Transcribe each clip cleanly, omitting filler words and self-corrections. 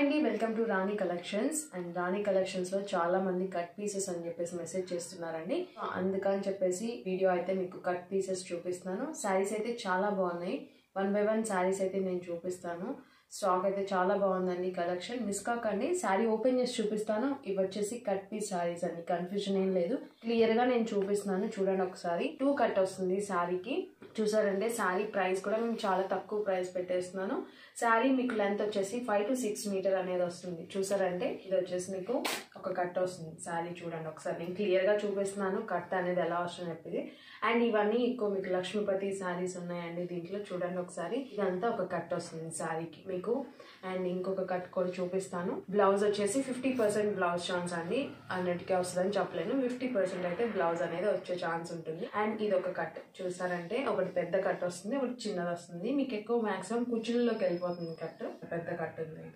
అండి, welcome to Rani collections. And Rani collections లో చాలా మంది కట్ పీసెస్ అని చెప్పేసి మెసేజ్ చేస్తున్నారండి. అందుకని చెప్పేసి వీడియో అయితే మీకు కట్ పీసెస్ చూపిస్తాను. శారీస్ అయితే చాలా బాగున్నాయి. 1 by 1 శారీస్ అయితే నేను చూపిస్తాను. స్టాక్ అయితే చాలా బాగుందండి. కలెక్షన్ మిస్ కాకండి. శారీ ఓపెన్ చేసి చూపిస్తాను. ఇవి వచ్చేసి కట్ పీస్ శారీస్ అండి, కన్ఫ్యూజన్ ఏం లేదు. క్లియర్ గా నేను చూపిస్తున్నాను, చూడండి ఒకసారి. 2 కట్ వస్తుంది శారీకి. చూసారంటే శారీ ప్రైస్ కూడా మేము చాలా తక్కువ ప్రైస్ పెట్టేస్తున్నాను. శారీ మీకు లెంత్ వచ్చేసి 5 to 6 మీటర్ అనేది వస్తుంది. చూసారంటే ఇది వచ్చేసి మీకు ఒక కట్ వస్తుంది. శారీ చూడండి ఒకసారి, నేను క్లియర్ గా చూపిస్తున్నాను కట్ అనేది ఎలా వస్తుంది చెప్పేది. అండ్ ఇవన్నీ ఎక్కువ మీకు లక్ష్మీపతి శారీస్ ఉన్నాయండి. దీంట్లో చూడండి ఒకసారి, ఇదంతా ఒక కట్ వస్తుంది శారీకి మీకు. అండ్ ఇంకొక కట్ కూడా చూపిస్తాను. బ్లౌజ్ వచ్చేసి 50% బ్లౌజ్ ఛాన్స్ అండి, అన్నిటికీ వస్తుందని చెప్పలేను. 50% అయితే బ్లౌజ్ అనేది వచ్చే ఛాన్స్ ఉంటుంది. అండ్ ఇది ఒక కట్ చూసారంటే, ఒకటి పెద్ద కట్ వస్తుంది, ఒకటి చిన్నది వస్తుంది. మీకు ఎక్కువ మాక్సిమం కుచ్చుల్లోకి వెళ్ళిపోతుంది కట్. పెద్ద కట్ ఉంది.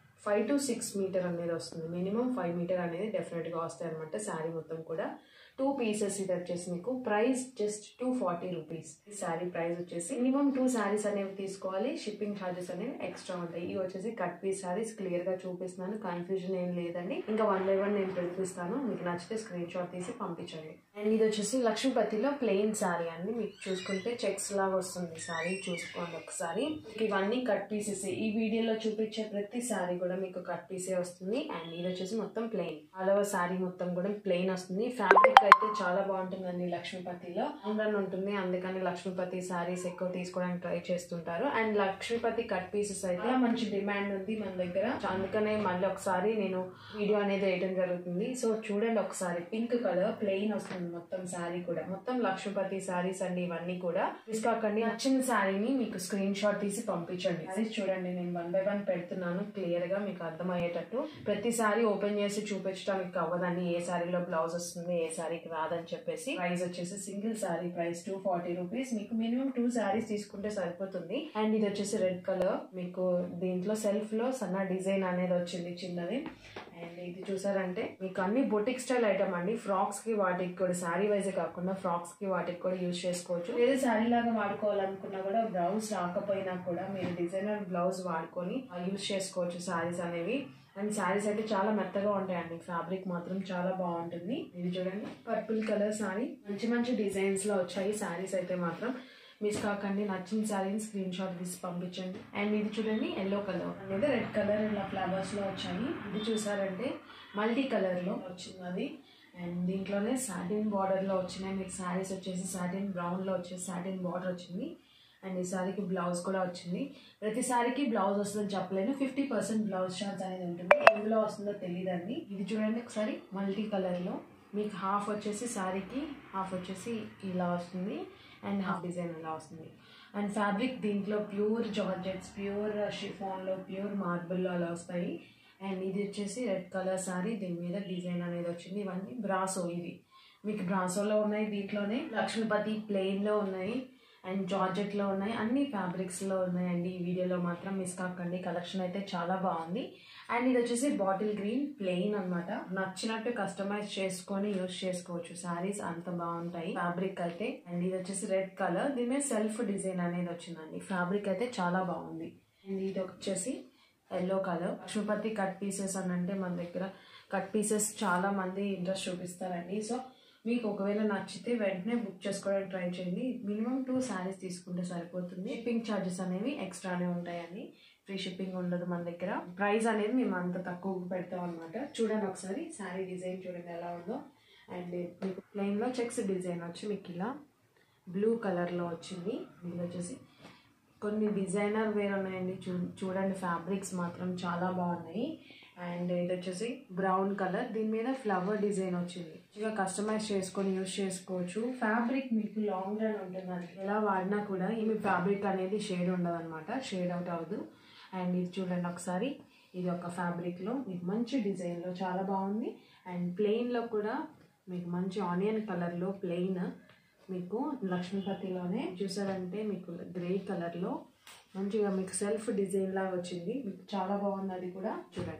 5 to 6 మీటర్ అనేది వస్తుంది. మినిమం 5 మీటర్ అనేది డెఫినెట్ గా వస్తాయి అనమాట శారీ మొత్తం కూడా. 2 పీసెస్. ఇది వచ్చేసి మీకు ప్రైస్ జస్ట్ 240 రూపీస్. ఈ శారీ ప్రైస్ వచ్చేసి మినిమం 2 శారీస్ అనేవి తీసుకోవాలి. షిప్పింగ్ ఛార్జెస్ అనేవి ఎక్స్ట్రా ఉంటాయి. ఇవి వచ్చేసి కట్ పీస్ శారీస్. క్లియర్ గా చూపిస్తున్నాను, కన్ఫ్యూజన్ ఏం లేదండి. ఇంకా 1 by 1 నేను చూపిస్తాను. మీకు నచ్చితే స్క్రీన్ షాట్ తీసి పంపించండి. అండ్ ఇది వచ్చేసి లక్ష్మీపతిలో ప్లెయిన్ శారీ అండి. మీకు చూసుకుంటే చెక్స్ లాగా వస్తుంది శారీ. చూసుకోండి ఒకసారి. ఇవన్నీ కట్ పీసెస్. ఈ వీడియోలో చూపించే ప్రతి శారీ కూడా మీకు కట్ పీసే వస్తుంది. అండ్ ఇది వచ్చేసి మొత్తం ప్లెయిన్. ఆల్ ఓవర్ శారీ మొత్తం కూడా ప్లెయిన్ వస్తుంది. ఫ్యాబ్రిక్ అయితే చాలా బాగుంటుందండి లక్ష్మీపతిలో. ఆంధ్రన్ ఉంటుంది, అందుకని లక్ష్మీపతి శారీస్ ఎక్కువ తీసుకోవడానికి ట్రై చేస్తుంటారు. అండ్ లక్ష్మీపతి కట్ పీసెస్ అయితే మంచి డిమాండ్ ఉంది మన దగ్గర. అందుకనే మళ్ళీ ఒకసారి నేను వీడియో అనేది వేయడం జరుగుతుంది. సో చూడండి ఒకసారి, పింక్ కలర్ ప్లెయిన్ వస్తుంది మొత్తం శారీ కూడా. మొత్తం లక్ష్మీపతి శారీస్ అండి ఇవన్నీ కూడా. మిస్ కాకండి. నచ్చిన శారీని మీకు స్క్రీన్ షాట్ తీసి పంపించండి. శారీస్ చూడండి, నేను 1 by 1 పెడుతున్నాను క్లియర్ గా మీకు అర్థమయ్యేటట్టు. ప్రతి శారీ ఓపెన్ చేసి చూపించడానికి అవ్వదండి. ఏ శారీలో బ్లౌజ్ వస్తుంది, ఏ శారీకి రాదని చెప్పేసి. ప్రైస్ వచ్చేసి సింగిల్ శారీ ప్రైస్ 240 రూపీస్. మీకు మినిమం 2 శారీస్ తీసుకుంటే సరిపోతుంది. అండ్ ఇది వచ్చేసి రెడ్ కలర్. మీకు దీంట్లో సెల్ఫ్ లో సన్న డిజైన్ అనేది వచ్చింది చిన్నది. అండ్ ఇది చూసారంటే మీకు అన్ని బొటిక్ స్టైల్ ఐటమ్ అండి. ఫ్రాక్స్ కి వాటికి కూడా, శారీ వైజే కాకుండా ఫ్రాక్స్ కి వాటికి కూడా యూజ్ చేసుకోవచ్చు. లేదా శారీ లాగా వాడుకోవాలనుకున్నా కూడా, బ్లౌజ్ రాకపోయినా కూడా మీరు డిజైనర్ బ్లౌజ్ వాడుకొని యూజ్ చేసుకోవచ్చు శారీస్ అనేవి. అండ్ శారీస్ అయితే చాలా మెత్తగా ఉంటాయండి. ఫ్యాబ్రిక్ మాత్రం చాలా బాగుంటుంది. ఇది చూడండి, పర్పుల్ కలర్ శారీ. మంచి మంచి డిజైన్స్ లో వచ్చాయి శారీస్ అయితే మాత్రం. మిస్ కాకండి. నచ్చిన శారీని స్క్రీన్ షాట్ తీసి పంపించండి. అండ్ ఇది చూడండి, ఎల్లో కలర్ అనేది రెడ్ కలర్ ఇలా ఫ్లవర్స్ లో వచ్చాయి. ఇది చూసారంటే మల్టీ కలర్ లో వచ్చింది అది. అండ్ దీంట్లోనే సాటిన్ బార్డర్ లో వచ్చినాయి. మీకు శారీస్ వచ్చేసి సాటిన్ బ్రౌన్ లో వచ్చేసి సాటిన్ బార్డర్ వచ్చింది. అండ్ ఈ సారీకి బ్లౌజ్ కూడా వచ్చింది. ప్రతి సారీకి బ్లౌజ్ వస్తుందని చెప్పలేను. 50% బ్లౌజ్ ఛార్జ్ అనేది ఉంటుంది. ఎందులో వస్తుందో తెలియదండి. ఇది చూడండి ఒకసారి, మల్టీ కలర్ లో మీకు హాఫ్ వచ్చేసి శారీకి, హాఫ్ వచ్చేసి ఇలా వస్తుంది. అండ్ హాఫ్ డిజైన్ ఇలా వస్తుంది. అండ్ ఫ్యాబ్రిక్ దీంట్లో ప్యూర్ జార్జెట్స్, ప్యూర్ షిఫాన్ లో, ప్యూర్ మార్బుల్ లో అలా వస్తాయి. అండ్ ఇది వచ్చేసి రెడ్ కలర్ శారీ. దీని మీద డిజైన్ అనేది వచ్చింది. ఇవన్నీ బ్రాసో. ఇది మీకు బ్రాసోలో ఉన్నాయి. దీంట్లోనే లక్ష్మీపతి ప్లెయిన్ లో ఉన్నాయి, అండ్ జార్జెట్ లో ఉన్నాయి, అన్ని ఫ్యాబ్రిక్స్ లో ఉన్నాయండి. ఈ వీడియోలో మాత్రం మిస్ కాకండి. కలెక్షన్ అయితే చాలా బాగుంది. అండ్ ఇది వచ్చేసి బాటిల్ గ్రీన్ ప్లెయిన్ అనమాట. నచ్చినట్టు కస్టమైజ్ చేసుకొని యూజ్ చేసుకోవచ్చు శారీస్, అంత బాగుంటాయి ఫ్యాబ్రిక్ అయితే. అండ్ ఇది వచ్చేసి రెడ్ కలర్. దీని మీద సెల్ఫ్ డిజైన్ అనేది వచ్చిందండి. ఫ్యాబ్రిక్ అయితే చాలా బాగుంది. అండ్ ఇది వచ్చేసి yellow colour. Laxmipati cut pieces అని అంటే మన దగ్గర కట్ పీసెస్ చాలా మంది ఇంట్రెస్ట్ చూపిస్తారండి. సో మీకు ఒకవేళ నచ్చితే వెంటనే బుక్ చేసుకోవడానికి ట్రై చేయండి. మినిమం 2 శారీస్ తీసుకుంటే సరిపోతుంది. షిప్పింగ్ ఛార్జెస్ అనేవి ఎక్స్ట్రానే ఉంటాయండి. ఫ్రీ షిప్పింగ్ ఉండదు మన దగ్గర. ప్రైస్ అనేది మేము అంత తక్కువ పెడతాం అనమాట. చూడండి ఒకసారి శారీ డిజైన్ చూడండి ఎలా ఉందో. అండ్ మీకు ప్లెయిన్ లో చెక్స్ డిజైన్ వచ్చి మీకు ఇలా బ్లూ కలర్ లో వచ్చింది. ఇది వచ్చేసి కొన్ని డిజైనర్ వేర్ ఉన్నాయండి. చూడండి ఫ్యాబ్రిక్స్ మాత్రం చాలా బాగున్నాయి. అండ్ ఇది వచ్చేసి బ్రౌన్ కలర్. దీని మీద ఫ్లవర్ డిజైన్ వచ్చింది. ఇక కస్టమైజ్ చేసుకొని యూజ్ చేసుకోవచ్చు. ఫ్యాబ్రిక్ మీకు లాంగ్ రన్ ఉంటుందండి. ఎలా వాడినా కూడా ఈ ఫ్యాబ్రిక్ అనేది షేడ్ ఉండదు అనమాట, షేడ్ అవుట్ అవ్వదు. అండ్ ఇది చూడండి ఒకసారి, ఇది ఒక ఫ్యాబ్రిక్ లో మీకు మంచి డిజైన్ లో చాలా బాగుంది. అండ్ ప్లెయిన్ లో కూడా మీకు మంచి ఆనియన్ కలర్ లో ప్లెయిన్ మీకు లక్ష్మీపతిలోనే చూసారంటే మీకు గ్రే కలర్ లో మంచిగా మీకు సెల్ఫ్ డిజైన్ లాగా వచ్చింది. మీకు చాలా బాగుంది. అది కూడా చూడండి,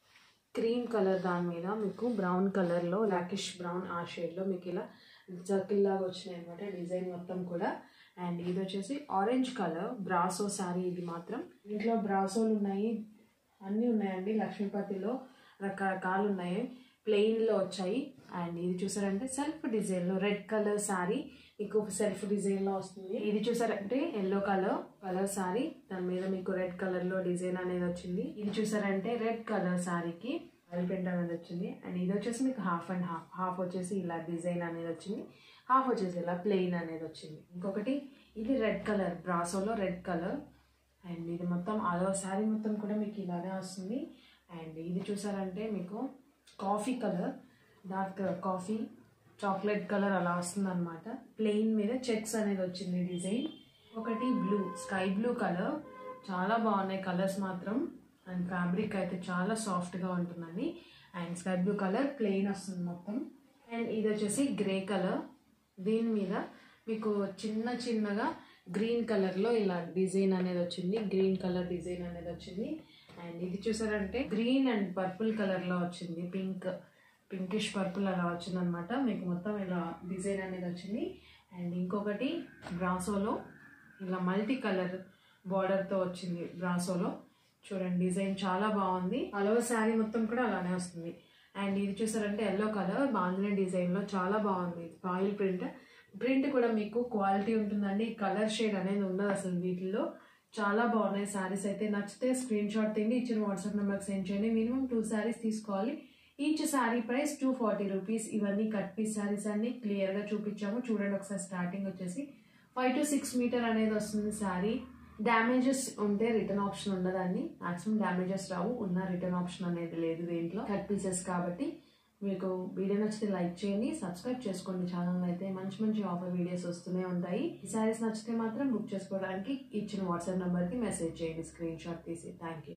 క్రీమ్ కలర్ దాని మీద మీకు బ్రౌన్ కలర్ లో, లాకిష్ బ్రౌన్ ఆ షేడ్ లో మీకు ఇలా సర్కిల్ లాగా వచ్చినాయి అనమాట డిజైన్ మొత్తం కూడా. అండ్ ఇది వచ్చేసి ఆరెంజ్ కలర్ బ్రాసో శారీ. ఇది మాత్రం ఇంట్లో బ్రాసోలు ఉన్నాయి, అన్నీ ఉన్నాయండి. లక్ష్మీపతిలో రకరకాలు ఉన్నాయి, ప్లెయిన్లో వచ్చాయి. అండ్ ఇది చూసారంటే సెల్ఫ్ డిజైన్లో రెడ్ కలర్ శారీ మీకు సెల్ఫ్ డిజైన్లో వస్తుంది. ఇది చూసారంటే ఎల్లో కలర్ శారీ, దాని మీద మీకు రెడ్ కలర్లో డిజైన్ అనేది వచ్చింది. ఇది చూసారంటే రెడ్ కలర్ శారీకి ఆయిల్ ప్రింట్ అనేది వచ్చింది. అండ్ ఇది వచ్చేసి మీకు హాఫ్ అండ్ హాఫ్ వచ్చేసి ఇలా డిజైన్ అనేది వచ్చింది, హాఫ్ వచ్చేసి ఇలా ప్లెయిన్ అనేది వచ్చింది. ఇంకొకటి ఇది రెడ్ కలర్, బ్రాసోలో రెడ్ కలర్. అండ్ ఇది మొత్తం ఆల్ శారీ మొత్తం కూడా మీకు ఇలానే వస్తుంది. అండ్ ఇది చూసారంటే మీకు coffee colour, dark coffee chocolate colour అలా వస్తుంది అనమాట. ప్లెయిన్ మీద చెక్స్ అనేది వచ్చింది డిజైన్. ఒకటి బ్లూ, స్కై బ్లూ కలర్, చాలా బాగున్నాయి కలర్స్ మాత్రం. అండ్ ఫ్యాబ్రిక్ అయితే చాలా సాఫ్ట్గా ఉంటుందండి. And sky blue colour plain వస్తుంది మొత్తం. అండ్ ఇది వచ్చేసి గ్రే కలర్, దీని మీద మీకు చిన్నగా గ్రీన్ కలర్లో ఇలా డిజైన్ అనేది వచ్చింది, గ్రీన్ కలర్ డిజైన్ అనేది వచ్చింది. అండ్ ఇది చూసారంటే గ్రీన్ అండ్ పర్పుల్ కలర్లో వచ్చింది, పింకిష్ పర్పుల్ అలా వచ్చింది అనమాట. మీకు మొత్తం ఇలా డిజైన్ అనేది వచ్చింది. అండ్ ఇంకొకటి బ్రాసోలో ఇలా మల్టీ కలర్ బార్డర్తో వచ్చింది. బ్రాసోలో చూడండి డిజైన్ చాలా బాగుంది. ఆల్ ఓవర్ శారీ మొత్తం కూడా అలానే వస్తుంది. అండ్ ఇది చూసారంటే ఎల్లో కలర్ బాందిని డిజైన్లో చాలా బాగుంది. ఆయిల్ ప్రింట్ కూడా మీకు క్వాలిటీ ఉంటుందండి. కలర్ షేడ్ అనేది ఉండదు అసలు వీటిల్లో. చాలా బాగున్నాయి శారీస్ అయితే. నచ్చితే స్క్రీన్ షాట్ తీయండి, ఇచ్చిన వాట్సాప్ నెంబర్కి సెండ్ చేయండి. మినిమం 2 శారీస్ తీసుకోవాలి. Each sari price 240 rupees. ఇవన్నీ కట్ పీస్ శారీస్ అన్ని క్లియర్గా చూపించాము చూడండి ఒకసారి. స్టార్టింగ్ వచ్చేసి 5 to 6 మీటర్ అనేది వస్తుంది శారీ. డ్యామేజెస్ ఉంటే రిటర్న్ ఆప్షన్ ఉండదండి, మాక్సిమం డ్యామేజెస్ రావు, ఉన్న రిటర్న్ ఆప్షన్ అనేది లేదు దీంట్లో. కట్ పీసెస్ కాబట్టి మీకు వీడియో నచ్చితే లైక్ చేయండి, సబ్స్క్రైబ్ చేసుకోండి ఛానల్. అయితే మంచి ఆఫర్ వీడియోస్ వస్తూనే ఉంటాయి. ఈ శారీస్ నచ్చితే మాత్రం బుక్ చేసుకోవడానికి ఇచ్చిన వాట్సాప్ నెంబర్కి మెసేజ్ చేయండి స్క్రీన్ షాట్ తీసి. Thank you.